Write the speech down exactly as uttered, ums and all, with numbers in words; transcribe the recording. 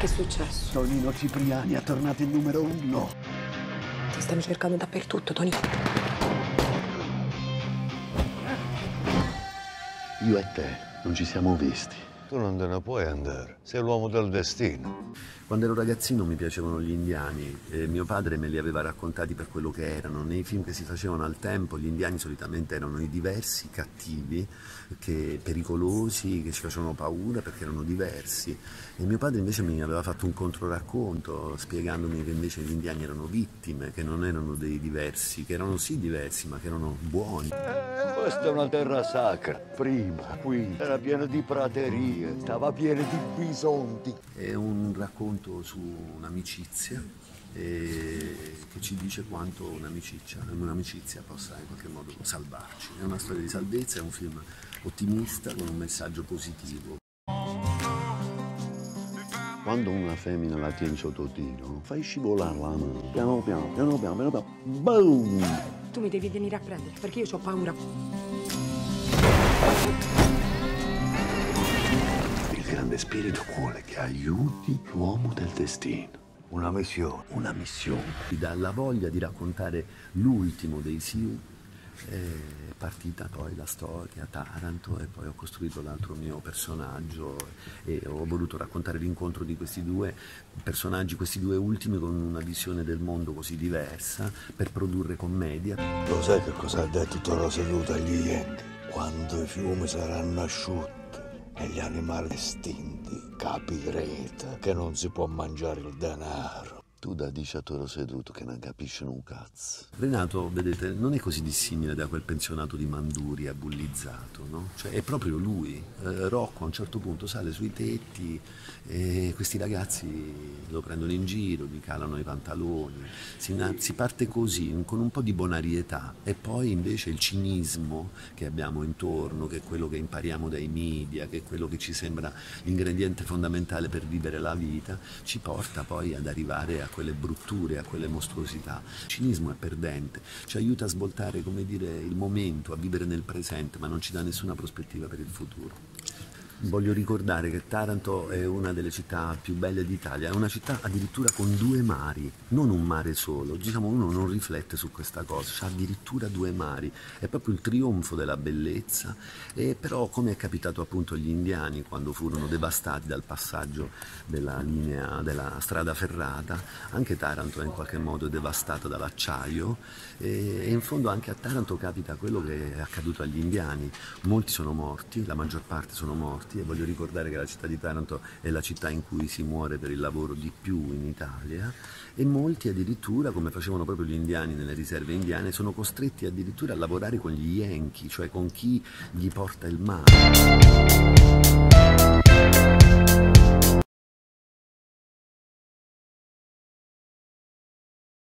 Che è successo? Tonino Cipriani è tornato il numero uno. Ti stanno cercando dappertutto, Tony. Io e te non ci siamo visti. Tu non te ne puoi andare, sei l'uomo del destino. Quando ero ragazzino mi piacevano gli indiani e mio padre me li aveva raccontati per quello che erano. Nei film che si facevano al tempo gli indiani solitamente erano i diversi, cattivi, che, pericolosi, che ci facevano paura perché erano diversi. E mio padre invece mi aveva fatto un controracconto spiegandomi che invece gli indiani erano vittime, che non erano dei diversi, che erano sì diversi ma che erano buoni. Questa è una terra sacra. Prima qui era piena di praterie, stava piena di bisonti. È un racconto su un'amicizia eh, che ci dice quanto un'amicizia, un'amicizia possa in qualche modo salvarci. È una storia di salvezza, è un film ottimista con un messaggio positivo. Quando una femmina la tieni sotto tiro, fai scivolare la mano. Piano piano, piano piano, piano piano. Boom! Tu mi devi venire a prendere, perché io ho paura. Il grande spirito vuole che aiuti l'uomo del destino. Una missione. Una missione. Ti dà la voglia di raccontare l'ultimo dei Sioux. È partita poi la storia, Taranto, e poi ho costruito l'altro mio personaggio e ho voluto raccontare l'incontro di questi due personaggi, questi due ultimi, con una visione del mondo così diversa, per produrre commedia. Lo sai che cosa ha detto Toro Seduto agli enti? Quando i fiumi saranno asciutti e gli animali estinti, capirete che non si può mangiare il denaro. Tu da dici a Toro Seduto che non capisci un cazzo. Renato, vedete, non è così dissimile da quel pensionato di Manduria bullizzato, no? Cioè è proprio lui. Eh, Rocco a un certo punto sale sui tetti e questi ragazzi lo prendono in giro, gli calano i pantaloni. Si, si parte così, con un po' di bonarietà, e poi invece il cinismo che abbiamo intorno, che è quello che impariamo dai media, che è quello che ci sembra l'ingrediente fondamentale per vivere la vita, ci porta poi ad arrivare a quelle brutture, a quelle mostruosità. Il cinismo è perdente, ci aiuta a svoltare, come dire, il momento, a vivere nel presente, ma non ci dà nessuna prospettiva per il futuro. Voglio ricordare che Taranto è una delle città più belle d'Italia, è una città addirittura con due mari, non un mare solo. Diciamo, uno non riflette su questa cosa, c'ha addirittura due mari, è proprio il trionfo della bellezza. E però, come è capitato appunto agli indiani quando furono devastati dal passaggio della linea della strada ferrata, anche Taranto è in qualche modo devastata dall'acciaio, e in fondo anche a Taranto capita quello che è accaduto agli indiani. Molti sono morti, la maggior parte sono morti, e voglio ricordare che la città di Taranto è la città in cui si muore per il lavoro di più in Italia, e molti addirittura, come facevano proprio gli indiani nelle riserve indiane, sono costretti addirittura a lavorare con gli Yankee, cioè con chi gli porta il mare.